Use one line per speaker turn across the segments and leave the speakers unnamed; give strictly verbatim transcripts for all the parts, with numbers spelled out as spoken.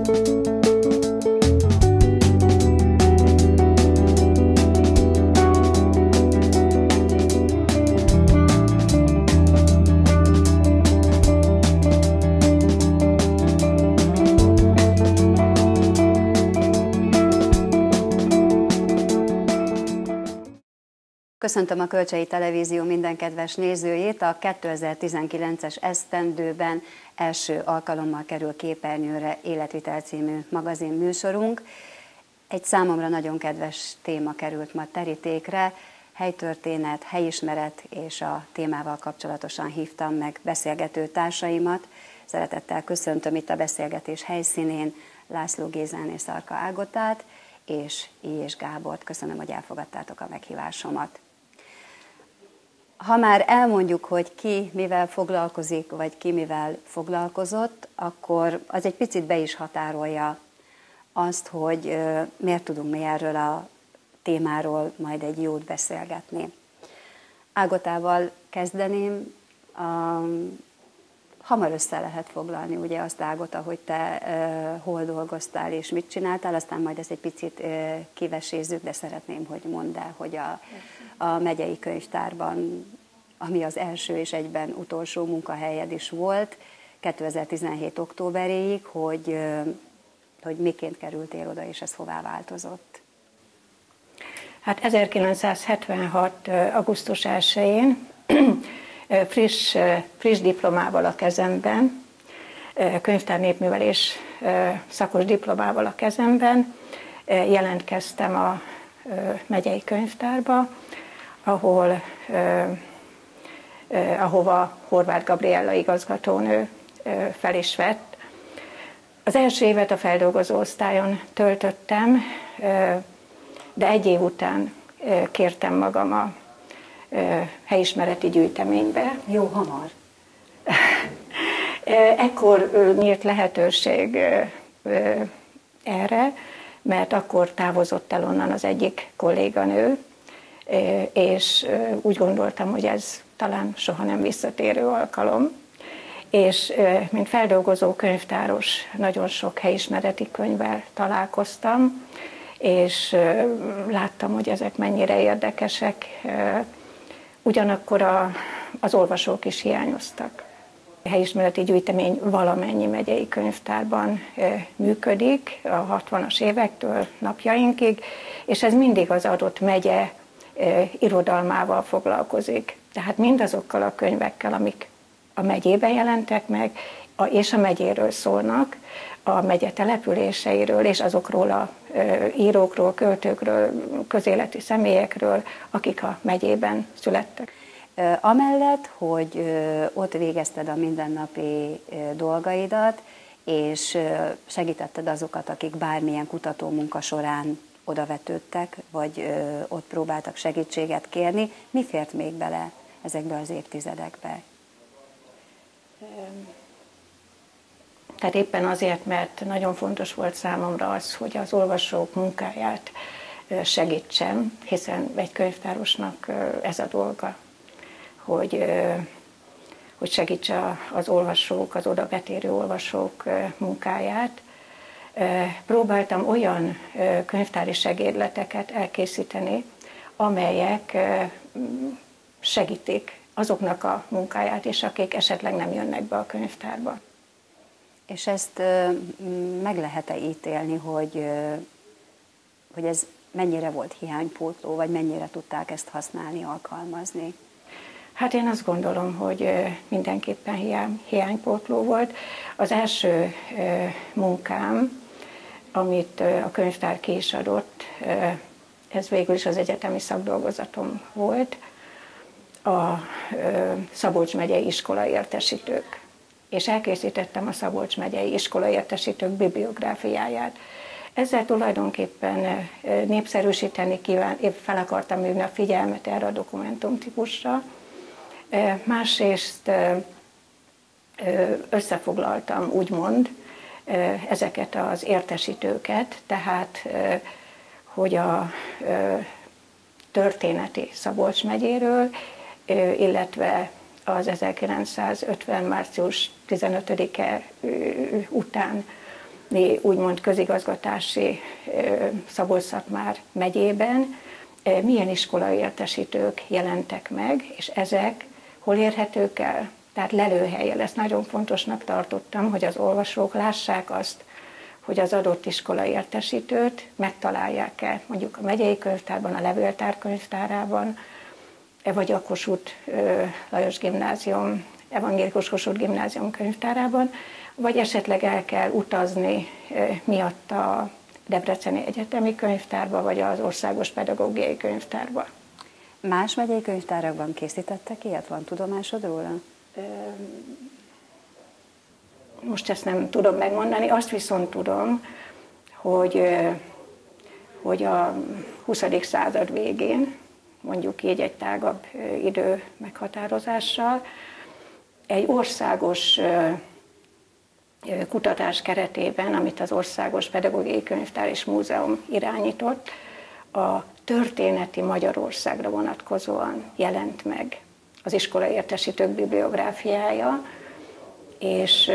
Köszöntöm a Kölcsei Televízió minden kedves nézőjét. A kétezer-tizenkilences esztendőben első alkalommal kerül képernyőre Életvitel című magazin műsorunk. Egy számomra nagyon kedves téma került ma terítékre, helytörténet, helyismeret, és a témával kapcsolatosan hívtam meg beszélgető társaimat. Szeretettel köszöntöm itt a beszélgetés helyszínén László Gézán és Szarka Ágotát, és Illyés Gábort. Köszönöm, hogy elfogadtátok a meghívásomat. Ha már elmondjuk, hogy ki mivel foglalkozik, vagy ki mivel foglalkozott, akkor az egy picit be is határolja azt, hogy miért tudunk mi erről a témáról majd egy jót beszélgetni. Ágotával kezdeném. Hamar össze lehet foglalni, ugye azt, Ágota, hogy te uh, hol dolgoztál és mit csináltál, aztán majd ezt egy picit uh, kivesézzük, de szeretném, hogy mondd el, hogy a, a megyei könyvtárban, ami az első és egyben utolsó munkahelyed is volt, kétezer-tizenhét októberéig, hogy, uh, hogy miként kerültél oda, és ez hová változott?
Hát ezerkilencszázhetvenhat. augusztus elsején friss, friss diplomával a kezemben, könyvtár-népművelés szakos diplomával a kezemben jelentkeztem a megyei könyvtárba, ahol, ahova Horváth Gabriella igazgatónő fel is vett. Az első évet a feldolgozó osztályon töltöttem, de egy év után kértem magam a helyismereti gyűjteménybe.
Jó hamar.
Ekkor nyílt lehetőség erre, mert akkor távozott el onnan az egyik kolléganő, és úgy gondoltam, hogy ez talán soha nem visszatérő alkalom. És mint feldolgozó könyvtáros nagyon sok helyismereti könyvvel találkoztam, és láttam, hogy ezek mennyire érdekesek. Ugyanakkor a, az olvasók is hiányoztak. A helyismereti gyűjtemény valamennyi megyei könyvtárban e, működik, a hatvanas évektől napjainkig, és ez mindig az adott megye e, irodalmával foglalkozik. Tehát mindazokkal a könyvekkel, amik a megyében jelentek meg, a, és a megyéről szólnak, a megye településeiről, és azokról a e, írókról, költőkről, közéleti személyekről, akik a megyében születtek.
Amellett, hogy ott végezted a mindennapi dolgaidat, és segítetted azokat, akik bármilyen kutatómunka során odavetődtek, vagy ott próbáltak segítséget kérni, mi fért még bele ezekbe az évtizedekbe?
Tehát éppen azért, mert nagyon fontos volt számomra az, hogy az olvasók munkáját segítsem, hiszen egy könyvtárosnak ez a dolga, hogy, hogy segítse az olvasók, az oda betérő olvasók munkáját. Próbáltam olyan könyvtári segédleteket elkészíteni, amelyek segítik azoknak a munkáját is, akik esetleg nem jönnek be a könyvtárba.
És ezt meg lehet-e ítélni, hogy, hogy ez mennyire volt hiánypótló, vagy mennyire tudták ezt használni, alkalmazni?
Hát én azt gondolom, hogy mindenképpen hiány, hiánypótló volt. Az első munkám, amit a könyvtár ki is adott, ez végül is az egyetemi szakdolgozatom volt, a Szabolcs megyei iskolaértesítők. És elkészítettem a Szabolcs megyei iskolaértesítők bibliográfiáját. Ezzel tulajdonképpen népszerűsíteni kíván, én fel akartam hívni a figyelmet erre a dokumentumtípusra. Másrészt összefoglaltam, úgymond, ezeket az értesítőket, tehát, hogy a történeti Szabolcs megyéről, illetve az ezerkilencszázötven. március tizenötödike után úgymond közigazgatási Szabolcs-Szatmár megyében milyen iskolai értesítők jelentek meg, és ezek hol érhetők el? Tehát lelőhelyen. Ezt nagyon fontosnak tartottam, hogy az olvasók lássák azt, hogy az adott iskolai értesítőt megtalálják-e, mondjuk a megyei könyvtárban, a levéltár könyvtárában, vagy a Kossuth Lajos Gimnázium, Evangélikus Kossuth Gimnázium könyvtárában, vagy esetleg el kell utazni miatt a Debreceni Egyetemi Könyvtárba, vagy az Országos Pedagógiai Könyvtárba.
Más megyei könyvtárakban készítettek ilyet? Van tudomásod róla?
Most ezt nem tudom megmondani, azt viszont tudom, hogy, hogy a huszadik század végén, mondjuk így egy tágabb idő meghatározással, egy országos kutatás keretében, amit az Országos Pedagógiai Könyvtár és Múzeum irányított, a történeti Magyarországra vonatkozóan jelent meg az iskolai értesítők bibliográfiája, és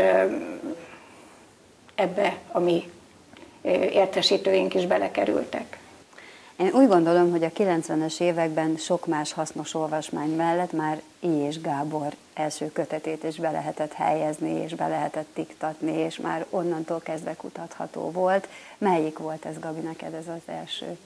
ebbe a mi értesítőink is belekerültek.
Én úgy gondolom, hogy a kilencvenes években sok más hasznos olvasmány mellett már I. és Gábor első kötetét is be lehetett helyezni, és be lehetett iktatni, és már onnantól kezdve kutatható volt. Melyik volt ez, Gabi, neked ez az első?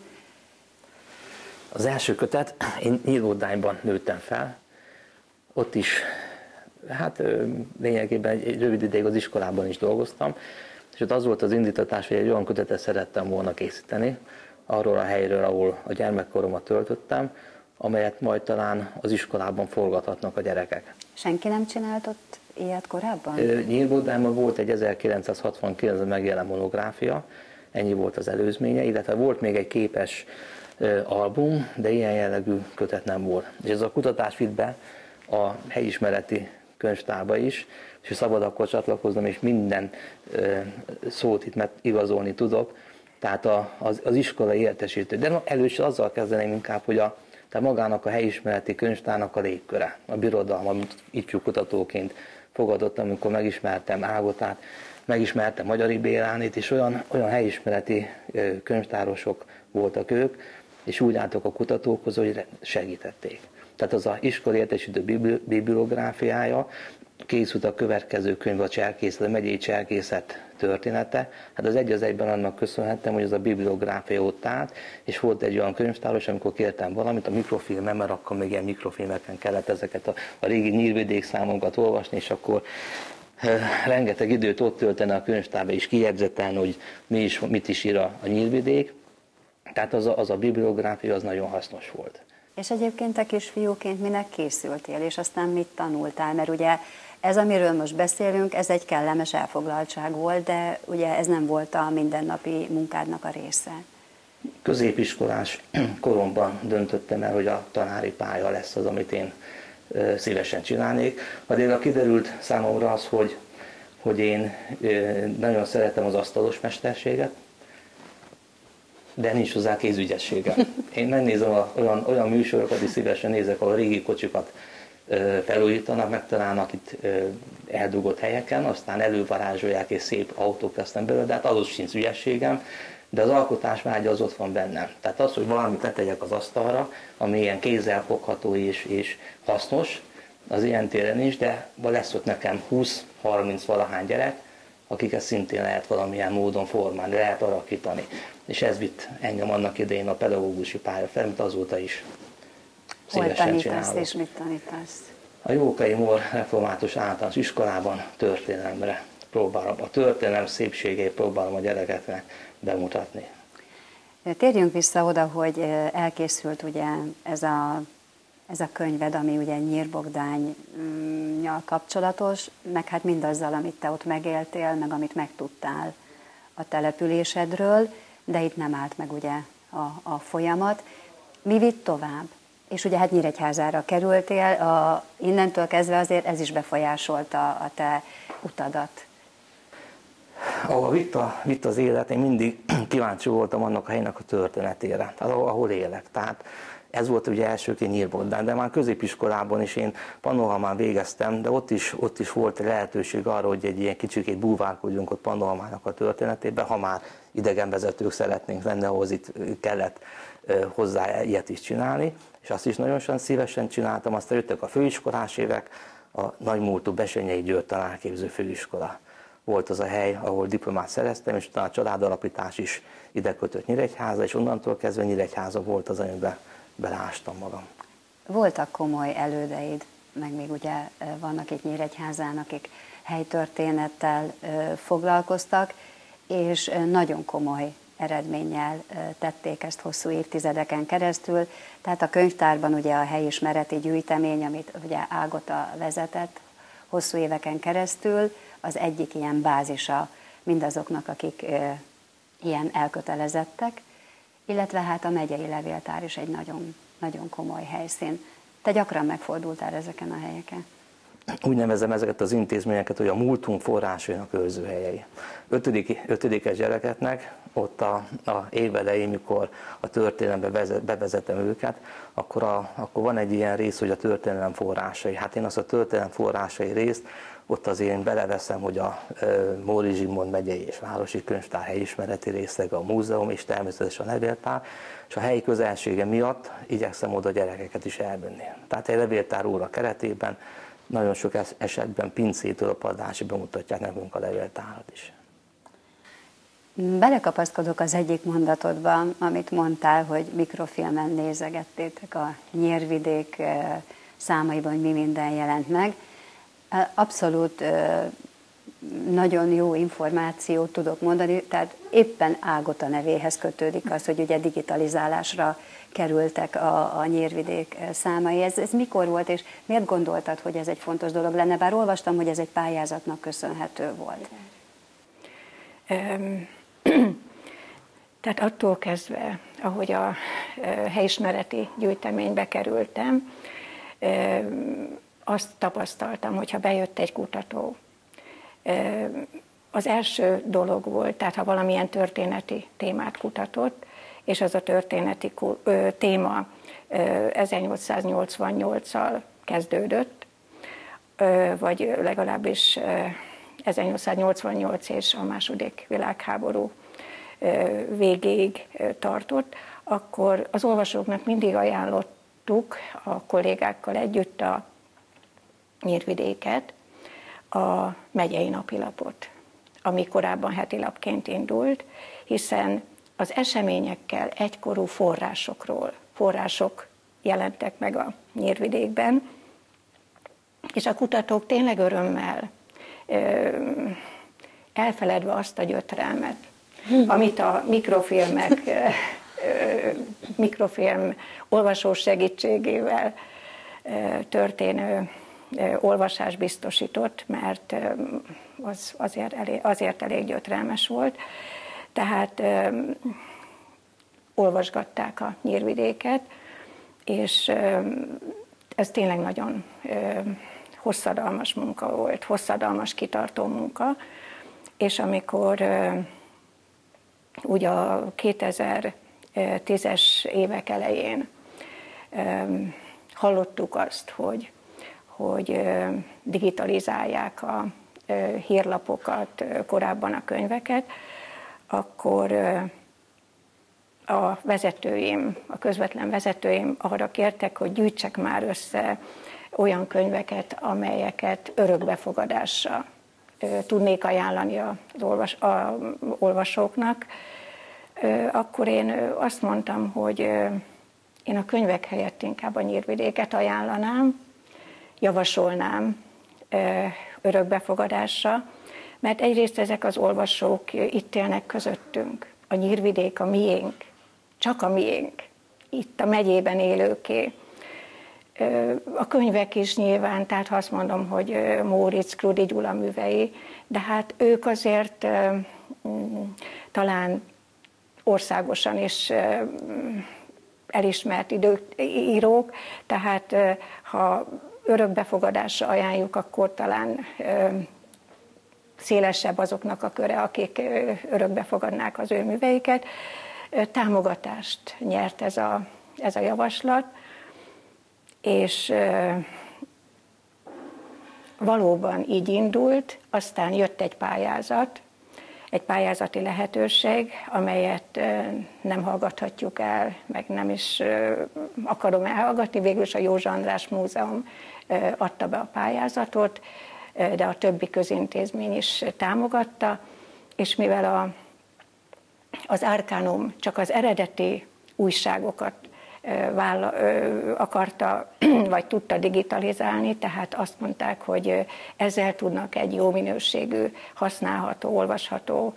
Az első kötet, én Nyírbódányban nőttem fel, ott is, hát lényegében egy rövid ideig az iskolában is dolgoztam, és ott az volt az indítatás, hogy egy olyan kötetet szerettem volna készíteni, arról a helyről, ahol a gyermekkoromat töltöttem, amelyet majd talán az iskolában forgathatnak a gyerekek.
Senki nem csinált ott ilyet korábban?
Nyírbódányban volt egy ezerkilencszázhatvankilencben megjelent monográfia, ennyi volt az előzménye, illetve volt még egy képes album, de ilyen jellegű kötet nem volt. És ez a kutatás vitt be a helyismereti könyvtárba is, és szabad akkor csatlakoznom, és minden szót itt igazolni tudok, tehát a, az, az iskolai értesítő. De először azzal kezdeném inkább, hogy a, tehát magának a helyismereti könyvtárnak a légköre, a birodalom, amit ifjú kutatóként fogadott, amikor megismertem Ágotát, megismertem Magyari Bélánit, és olyan, olyan helyismereti könyvtárosok voltak ők, és úgy álltak a kutatókhoz, hogy segítették. Tehát az a iskolai értesítő bibliográfiája, készült a következő könyv, a cserkészet, a megyei cserkészet története. Hát az egy az egyben annak köszönhettem, hogy az a bibliográfia ott állt, és volt egy olyan könyvtáros, amikor kértem valamit a mikrofilmen, mert akkor még ilyen mikrofilmeken kellett ezeket a, a régi nyírvidék számokat olvasni, és akkor e, rengeteg időt ott tölteni a könyvtárba, és kijegyzetelni, hogy mi is, mit is ír a, a nyírvidék. Tehát az a, az a bibliográfia az nagyon hasznos volt.
És egyébként te kisfiúként minek készültél, és aztán mit tanultál? Mert ugye ez, amiről most beszélünk, ez egy kellemes elfoglaltság volt, de ugye ez nem volt a mindennapi munkádnak a része.
Középiskolás koromban döntöttem el, hogy a tanári pálya lesz az, amit én szívesen csinálnék. Addigra kiderült számomra az, hogy, hogy én nagyon szeretem az asztalos mesterséget, de nincs hozzá kézügyessége. Én megnézem a, olyan, olyan műsorokat, és szívesen nézek, ahol a régi kocsikat ö, felújítanak, megtalálnak itt ö, eldugott helyeken, aztán elővarázsolják, és szép autók lesznek belőle, de hát ahhoz sincs ügyességem, de az alkotás vágya az ott van bennem. Tehát az, hogy valamit letegyek az asztalra, ami ilyen kézzelfogható és, és hasznos, az ilyen téren nincs, de lesz ott nekem húsz-harminc valahány gyerek, akiket szintén lehet valamilyen módon formálni, lehet alakítani. És ez vitt engem annak idején a pedagógusi pálya fel, amit azóta is szívesen csinálok.
Hol tanítasz és mit tanítasz?
A Jókai Mór Református Általános Iskolában történelemre próbálom, a történelem szépségét próbálom a gyerekeknek bemutatni.
Térjünk vissza oda, hogy elkészült ugye ez a, ez a könyved, ami ugye Nyírbogdánnyal kapcsolatos, meg hát mindazzal, amit te ott megéltél, meg amit megtudtál a településedről, de itt nem állt meg ugye a, a folyamat. Mi vitt tovább? És ugye hát Nyíregyházára kerültél, a, innentől kezdve azért ez is befolyásolta a te utadat.
Ahol vitt, a, vitt az élet, én mindig kíváncsi voltam annak a helynek a történetére, ahol élek. Tehát Ez volt ugye elsőként Nyírbondán, de már középiskolában is én Pannonhalmán végeztem, de ott is, ott is volt lehetőség arra, hogy egy ilyen kicsikét búvárkodjunk ott Pannonhalmának a történetében, ha már idegenvezetők szeretnénk lenni, ahhoz itt kellett hozzá ilyet is csinálni, és azt is nagyon szívesen csináltam. Aztán jöttek a főiskolás évek, a nagymúltú Bessenyei György tanárképző főiskola volt az a hely, ahol diplomát szereztem, és utána a családalapítás is ide kötött Nyíregyháza, és onnantól kezdve Nyíregyháza volt az, amiben beleástam magam.
Voltak komoly elődeid, meg még ugye vannak itt Nyíregyházán, akik helytörténettel foglalkoztak, és nagyon komoly eredménnyel tették ezt hosszú évtizedeken keresztül. Tehát a könyvtárban ugye a helyismereti gyűjtemény, amit ugye Ágota vezetett hosszú éveken keresztül, az egyik ilyen bázisa mindazoknak, akik ilyen elkötelezettek, illetve hát a megyei levéltár is egy nagyon, nagyon komoly helyszín. Te gyakran megfordultál ezeken a helyeken?
Úgy nevezem ezeket az intézményeket, hogy a múltunk forrásainak őrzőhelyei. Ötödik, ötödikes gyerekeknek ott a, a év elején, mikor a történelembe vezet, bevezetem őket, akkor, a, akkor van egy ilyen rész, hogy a történelem forrásai. Hát én azt a történelem forrásai részt, ott azért én beleveszem, hogy a e, Móricz Zsigmond megyei és városi könyvtár helyismereti részleg, a múzeum és természetesen a levéltár, és a helyi közelsége miatt igyekszem oda gyerekeket is elvenni. Tehát egy levéltár óra keretében nagyon sok esetben pincétől a padlásig bemutatják nekünk a levéltárat is.
Belekapaszkodok az egyik mondatodban, amit mondtál, hogy mikrofilmen nézegettétek a Nyírvidék számaiban, hogy mi minden jelent meg. Abszolút nagyon jó információt tudok mondani, tehát éppen Ágota nevéhez kötődik az, hogy ugye digitalizálásra kerültek a, a Nyírvidék számai. Ez, ez mikor volt, és miért gondoltad, hogy ez egy fontos dolog lenne? Bár olvastam, hogy ez egy pályázatnak köszönhető volt.
Um, tehát attól kezdve, ahogy a helyismereti gyűjteménybe kerültem, azt tapasztaltam, hogyha bejött egy kutató, az első dolog volt, tehát ha valamilyen történeti témát kutatott, és az a történeti téma ezernyolcszáznyolcvannyolccal kezdődött, vagy legalábbis ezernyolcszáznyolcvannyolc és a második világháború végéig tartott, akkor az olvasóknak mindig ajánlottuk a kollégákkal együtt a Nyírvidéket, a megyei napilapot, ami korábban heti lapként indult, hiszen az eseményekkel egykorú forrásokról, források jelentek meg a Nyírvidékben, és a kutatók tényleg örömmel, elfeledve azt a gyötrelmet, amit a mikrofilmek, mikrofilm olvasós segítségével történő olvasás biztosított, mert az azért elég, azért elég gyötrelmes volt. Tehát ö, olvasgatták a Nyírvidéket, és ö, ez tényleg nagyon ö, hosszadalmas munka volt, hosszadalmas, kitartó munka, és amikor ö, úgy a kétezer-tízes évek elején ö, hallottuk azt, hogy, hogy ö, digitalizálják a ö, hírlapokat, ö, korábban a könyveket, akkor a vezetőim, a közvetlen vezetőim arra kértek, hogy gyűjtsek már össze olyan könyveket, amelyeket örökbefogadásra tudnék ajánlani az olvas, a, olvasóknak. Akkor én azt mondtam, hogy én a könyvek helyett inkább a Nyírvidéket ajánlanám, javasolnám örökbefogadásra, mert egyrészt ezek az olvasók itt élnek közöttünk. A Nyírvidék a miénk, csak a miénk, itt a megyében élőké. A könyvek is nyilván, tehát ha azt mondom, hogy Móricz, Krudi Gyula művei, de hát ők azért talán országosan is elismert idők, írók, tehát ha örökbefogadásra ajánljuk, akkor talán szélesebb azoknak a köre, akik örökbe fogadnák az ő műveiket. Támogatást nyert ez a, ez a javaslat, és valóban így indult, aztán jött egy pályázat, egy pályázati lehetőség, amelyet nem hallgathatjuk el, meg nem is akarom elhallgatni. Végül is a Józsa András Múzeum adta be a pályázatot, de a többi közintézmény is támogatta, és mivel a, az Arcanum csak az eredeti újságokat vála, akarta, vagy tudta digitalizálni, tehát azt mondták, hogy ezzel tudnak egy jó minőségű, használható, olvasható,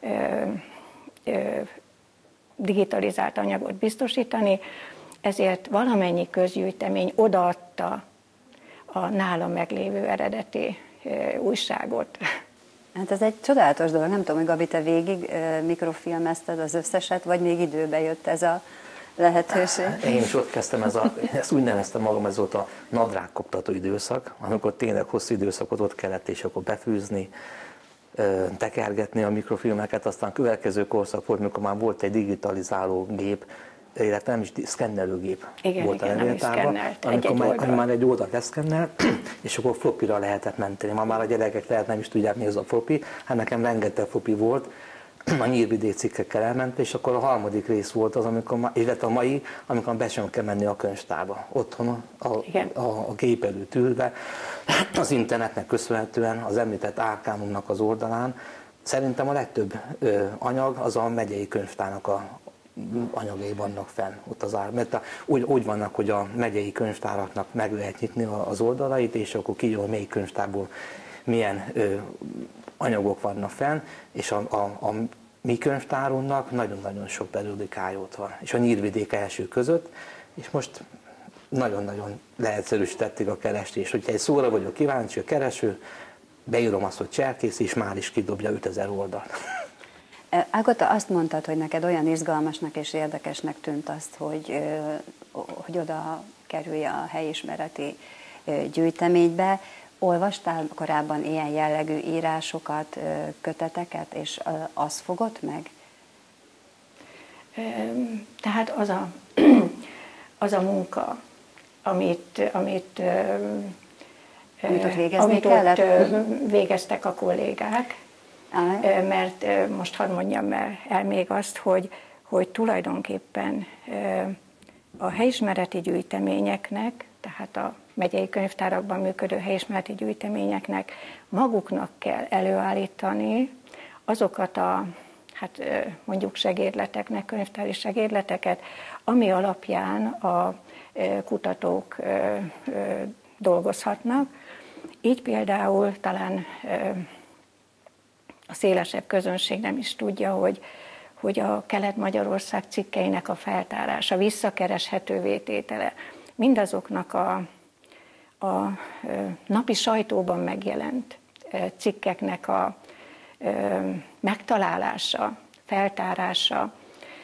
digitalizált anyagot biztosítani, ezért valamennyi közgyűjtemény odaadta a nála meglévő eredeti újságot.
Hát ez egy csodálatos dolog, nem tudom, hogy Gabi, te végig mikrofilmezted az összeset, vagy még időbe jött ez a lehetőség?
Én is ott kezdtem, ez a, ezt úgy neveztem magam, ez volt a nadrágkoptató időszak, amikor tényleg hosszú időszakot ott kellett, és akkor befűzni, tekergetni a mikrofilmeket, aztán következő korszak volt, mikor már volt egy digitalizáló gép, illetve nem is szkennelőgép
igen,
volt
igen,
a levéltárban, amikor már, oldal. már egy oldalt leszkennel, és akkor floppira lehetett menteni. Ma már a gyerekek lehet nem is tudják, mi az a floppy, hát nekem rengeteg floppy volt, a nyírvidék cikkekkel elment, és akkor a harmadik rész volt az, amikor, illetve a mai, amikor be sem kell menni a könyvtárba. Otthon a, a, a gép előtt ülve, az internetnek köszönhetően, az említett Arcanumnak az oldalán. Szerintem a legtöbb ö, anyag az a megyei könyvtárnak a anyagai vannak fenn ott az ár, mert a, úgy, úgy vannak, hogy a megyei könyvtáraknak meg lehet nyitni az oldalait, és akkor kijöjjön, hogy melyik könyvtárból milyen ö, anyagok vannak fenn, és a, a, a mi könyvtárunknak nagyon-nagyon sok periódikája ott van, és a Nyírvidék első között, és most nagyon-nagyon leegyszerűsítették a keresést, hogyha egy szóra vagyok kíváncsi, a kereső, beírom azt, hogy cserkész, és már is kidobja ötezer oldalt.
Ágota, azt mondtad, hogy neked olyan izgalmasnak és érdekesnek tűnt azt, hogy, hogy oda kerülj a helyismereti gyűjteménybe. Olvastál korábban ilyen jellegű írásokat, köteteket, és az fogott meg?
Tehát az a, az a munka, amit, amit,
amit ott végezni
amit
kellett?
Ott végeztek a kollégák,
Aha.
Mert most hadd mondjam el még azt, hogy, hogy tulajdonképpen a helyismereti gyűjteményeknek, tehát a megyei könyvtárakban működő helyismereti gyűjteményeknek maguknak kell előállítani azokat a, hát mondjuk segédleteknek, könyvtári segédleteket, ami alapján a kutatók dolgozhatnak. Így például talán a szélesebb közönség nem is tudja, hogy, hogy a Kelet-Magyarország cikkeinek a feltárása, visszakereshetővé tétele, mindazoknak a, a napi sajtóban megjelent cikkeknek a megtalálása, feltárása,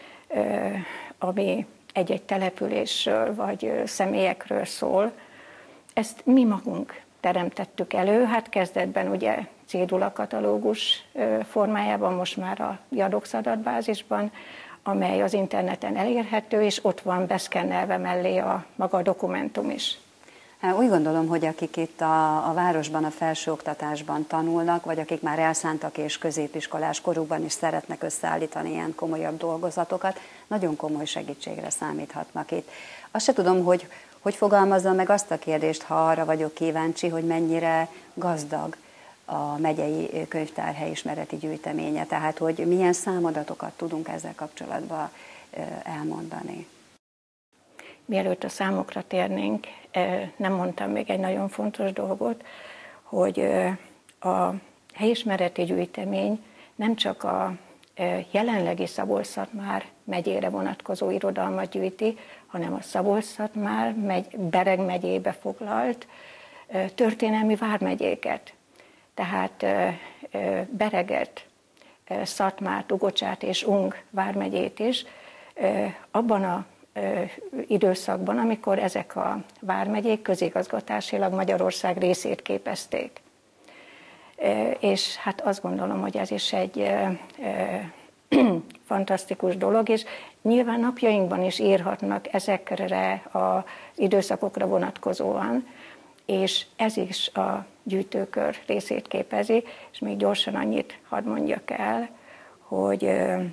ami egy-egy településről vagy személyekről szól, ezt mi magunk teremtettük elő, hát kezdetben ugye cédulakatalógus formájában, most már a Jadox adatbázisban, amely az interneten elérhető, és ott van beszkennelve mellé a maga a dokumentum is.
Úgy gondolom, hogy akik itt a, a városban, a felsőoktatásban tanulnak, vagy akik már elszántak és középiskolás korukban is szeretnek összeállítani ilyen komolyabb dolgozatokat, nagyon komoly segítségre számíthatnak itt. Azt se tudom, hogy hogy fogalmazzam meg azt a kérdést, ha arra vagyok kíváncsi, hogy mennyire gazdag a megyei könyvtár helyismereti gyűjteménye, tehát hogy milyen számadatokat tudunk ezzel kapcsolatban elmondani.
Mielőtt a számokra térnénk, nem mondtam még egy nagyon fontos dolgot, hogy a helyismereti gyűjtemény nem csak a jelenlegi Szabolcs-Szatmár megyére vonatkozó irodalmat gyűjti, hanem a Szabolcs-Szatmár megy, Bereg megyébe foglalt történelmi vármegyéket. Tehát Bereget, Szatmárt, Ugocsát és Ung vármegyét is abban a időszakban, amikor ezek a vármegyék közigazgatásilag Magyarország részét képezték. És hát azt gondolom, hogy ez is egy fantasztikus dolog, és nyilván napjainkban is írhatnak ezekre az időszakokra vonatkozóan, és ez is a gyűjtőkör részét képezi, és még gyorsan annyit hadd mondjak el, hogy,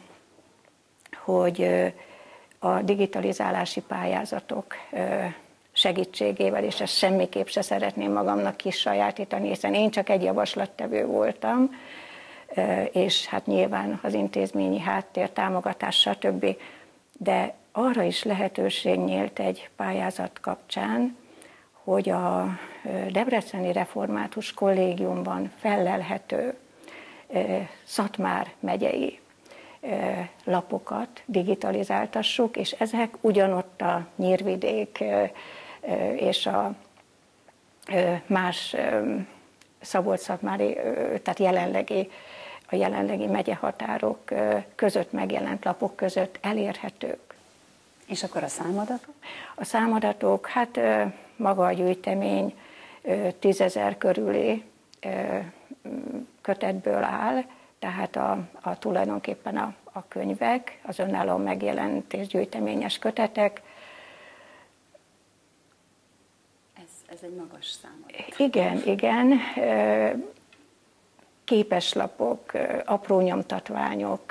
hogy a digitalizálási pályázatok segítségével, és ezt semmiképp se szeretném magamnak kisajátítani, hiszen én csak egy javaslattevő voltam, és hát nyilván az intézményi háttér, támogatás, stb. De arra is lehetőség nyílt egy pályázat kapcsán, hogy a Debreceni Református Kollégiumban fellelhető Szatmár megyei lapokat digitalizáltassuk, és ezek ugyanott a Nyírvidék és a más szabolcs-szatmári, tehát jelenlegi, a jelenlegi megyehatárok között megjelent lapok között elérhetők.
És akkor a számadatok?
A számadatok, hát maga a gyűjtemény tízezer körüli kötetből áll, tehát a, a tulajdonképpen a, a könyvek, az önálló megjelentés gyűjteményes kötetek.
Ez, ez egy magas számadat.
Igen, igen. Képeslapok, apró nyomtatványok,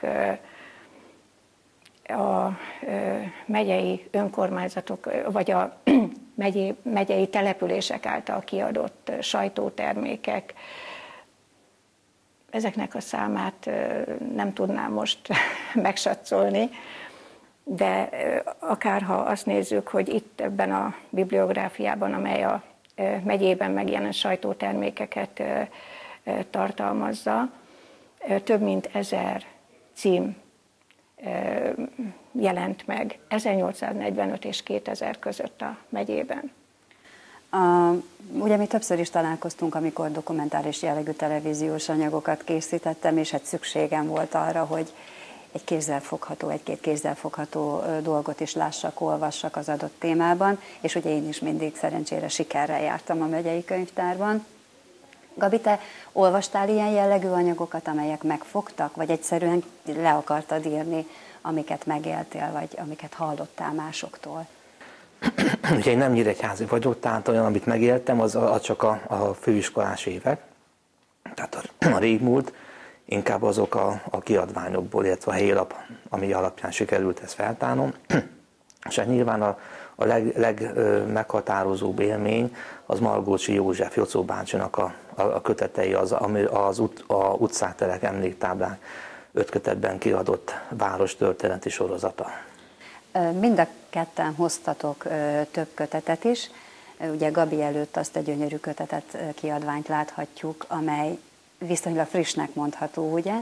a megyei önkormányzatok, vagy a megyei, megyei települések által kiadott sajtótermékek. Ezeknek a számát nem tudnám most megsatszolni, de akárha azt nézzük, hogy itt ebben a bibliográfiában, amely a megyében megjelent sajtótermékeket tartalmazza, több mint ezer cím jelent meg ezernyolcszáznegyvenöt és kétezer között a megyében.
A, ugye mi többször is találkoztunk, amikor dokumentáris jellegű televíziós anyagokat készítettem, és hát szükségem volt arra, hogy egy kézzelfogható, egy-két kézzelfogható dolgot is lássak, olvassak az adott témában, és ugye én is mindig szerencsére sikerrel jártam a megyei könyvtárban. Gabi, te olvastál ilyen jellegű anyagokat, amelyek megfogtak, vagy egyszerűen le akartad írni, amiket megéltél, vagy amiket hallottál másoktól?
Ugye én nem nyíregyházi vagyok, tehát olyan, amit megéltem, az, az csak a, a főiskolás évek, tehát a, a régmúlt, inkább azok a, a kiadványokból, illetve a helyi lap, ami alapján sikerült ezt feltárnom. És hát nyilván a, a legmeghatározóbb leg, élmény az Margócsi József, Jocó bácsinak a, a, a kötetei, az, az ut, a utcáterek, emléktáblák öt kötetben kiadott várostörténeti sorozata.
Mind a ketten hoztatok több kötetet is. Ugye Gabi előtt azt a gyönyörű kötetet, kiadványt láthatjuk, amely viszonylag frissnek mondható, ugye?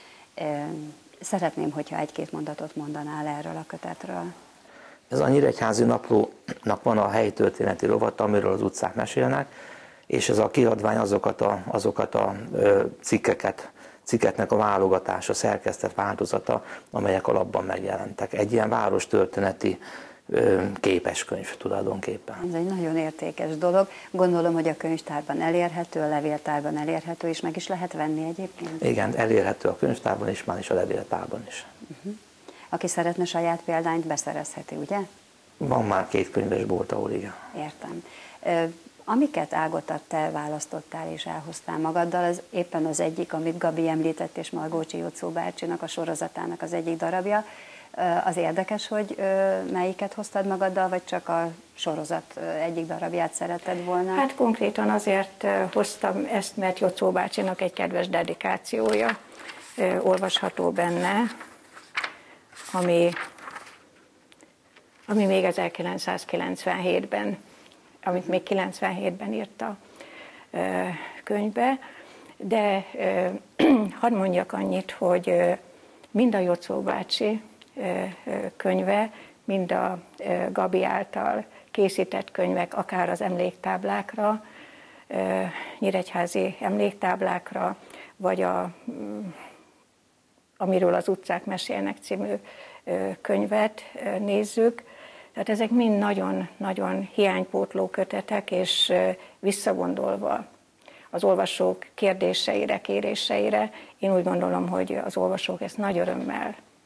Szeretném, hogyha egy-két mondatot mondanál erről a kötetről.
Ez a Nyíregyházi Naplónak van a helytörténeti rovata, amiről az utcák mesélnek, és ez a kiadvány azokat a, azokat a cikkeket, cikkeknek a válogatása, szerkesztett változata, amelyek alapban megjelentek. Egy ilyen várostörténeti képeskönyv tulajdonképpen.
Ez egy nagyon értékes dolog. Gondolom, hogy a könyvtárban elérhető, a levéltárban elérhető, és meg is lehet venni egyébként?
Igen, elérhető a könyvtárban is, már is a levéltárban is.
Uh-huh. Aki szeretne saját példányt, beszerezheti, ugye?
Van már két könyvesbolt, ahol igen.
Értem. Amiket Ágota, te választottál és elhoztál magaddal, az éppen az egyik, amit Gabi említett, és Margócsi Jocó bácsinak a sorozatának az egyik darabja. Az érdekes, hogy melyiket hoztad magaddal, vagy csak a sorozat egyik darabját szeretted volna?
Hát konkrétan azért hoztam ezt, mert Jocó bácsinak egy kedves dedikációja olvasható benne, ami, ami még ezerkilencszázkilencvenhétben, amit még kilencvenhétben írt a könyvbe, de hadd mondjak annyit, hogy mind a Jocó bácsi könyve, mind a Gabi által készített könyvek, akár az emléktáblákra, nyíregyházi emléktáblákra, vagy a, amiről az utcák mesélnek című könyvet nézzük. Tehát ezek mind nagyon-nagyon hiánypótló kötetek, és visszagondolva az olvasók kérdéseire, kéréseire, én úgy gondolom, hogy az olvasók ezt nagy örömmel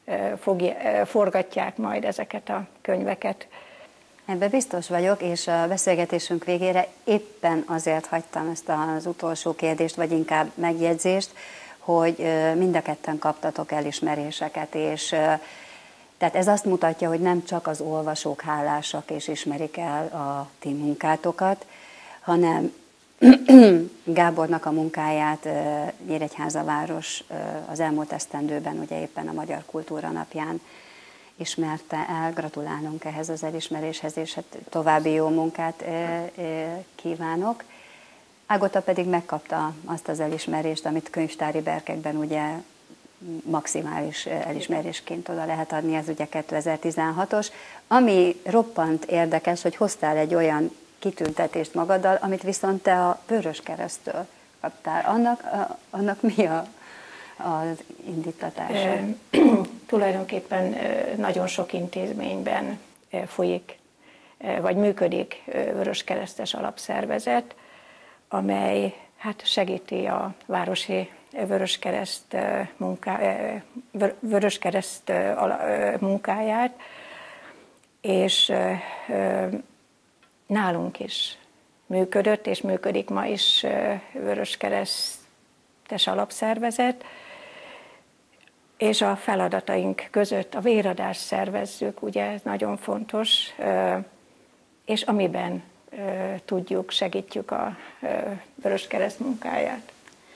fogja, forgatják majd ezeket a könyveket.
Ebben biztos vagyok, és a beszélgetésünk végére éppen azért hagytam ezt az utolsó kérdést, vagy inkább megjegyzést, hogy mind a ketten kaptatok elismeréseket, és tehát ez azt mutatja, hogy nem csak az olvasók hálásak és ismerik el a ti munkátokat, hanem Gábornak a munkáját Nyíregyháza-város az elmúlt esztendőben, ugye éppen a Magyar Kultúra Napján ismerte el. Gratulálunk ehhez az elismeréshez, és hát további jó munkát kívánok. Ágota pedig megkapta azt az elismerést, amit könyvtári berkekben ugye maximális elismerésként oda lehet adni, ez ugye kétezer-tizenhatos. Ami roppant érdekes, hogy hoztál egy olyan kitüntetést magaddal, amit viszont te a Vöröskereszttől kaptál. Annak, a, annak mi a, az indítatása?
E, tulajdonképpen nagyon sok intézményben folyik, vagy működik vöröskeresztes alapszervezet, amely hát segíti a városi Vöröskereszt munká, Vöröskereszt munkáját, és nálunk is működött, és működik ma is vöröskeresztes alapszervezet, és a feladataink között a véradást szervezzük, ugye ez nagyon fontos, és amiben tudjuk, segítjük a Vöröskereszt munkáját.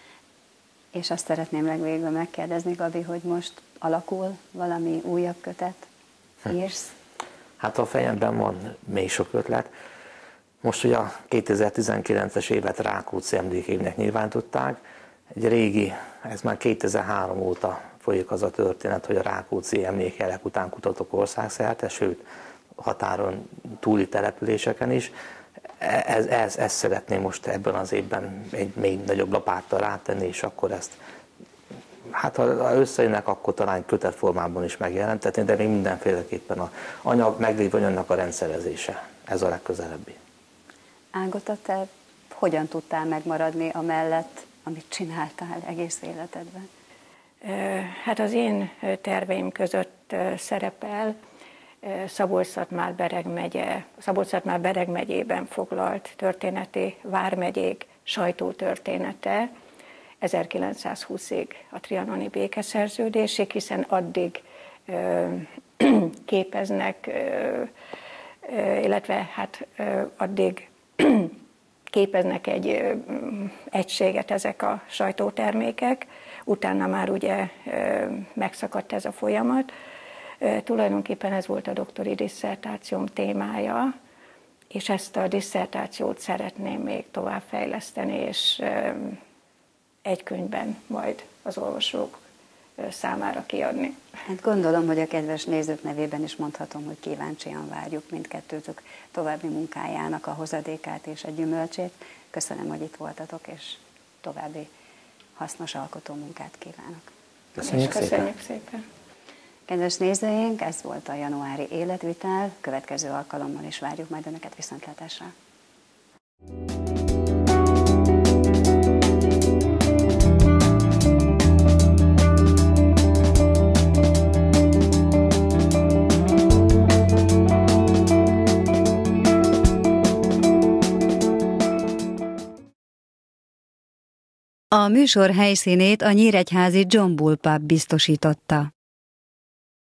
És azt szeretném legvégül megkérdezni, Gabi, hogy most alakul valami újabb kötet? Írsz?
Hát a fejemben van még sok ötlet. Most ugye a kétezer-tizenkilences évet Rákóczi emlékévnek nyilvánították. Egy régi, ez már kétezer-három óta folyik az a történet, hogy a Rákóczi emlékjelek után kutatok országszerte, sőt határon túli településeken is. Ez, ez, ezt szeretném most ebben az évben egy még nagyobb lapáttal rátenni, és akkor ezt, hát ha összejönnek, akkor talán kötetformában is megjelentetni, de még mindenféleképpen a anyag, meglévő anyagnak a rendszerezése, ez a legközelebbi.
Ágota, te hogyan tudtál megmaradni amellett, amit csináltál egész életedben?
Hát az én terveim között szerepel Szabolcs-Szatmár-Bereg megye, Szabolcs-Szatmár-Bereg megyében foglalt történeti vármegyék sajtótörténete ezerkilencszázhúszig a trianoni békeszerződésig, hiszen addig ö, képeznek, ö, ö, illetve hát ö, addig képeznek egy ö, egységet ezek a sajtótermékek, utána már ugye ö, megszakadt ez a folyamat. Tulajdonképpen ez volt a doktori disszertációm témája, és ezt a disszertációt szeretném még tovább fejleszteni, és egy könyvben majd az olvasók számára kiadni.
Hát gondolom, hogy a kedves nézők nevében is mondhatom, hogy kíváncsian várjuk mindkettőtök további munkájának a hozadékát és a gyümölcsét. Köszönöm, hogy itt voltatok, és további hasznos alkotó munkát kívánok.
Köszönjük,
Köszönjük
szépen.
szépen!
Kedves nézőink, ez volt a januári életvitel, következő alkalommal is várjuk majd Önöket viszontlátásra.
A műsor helyszínét a nyíregyházi John Bull Pub biztosította.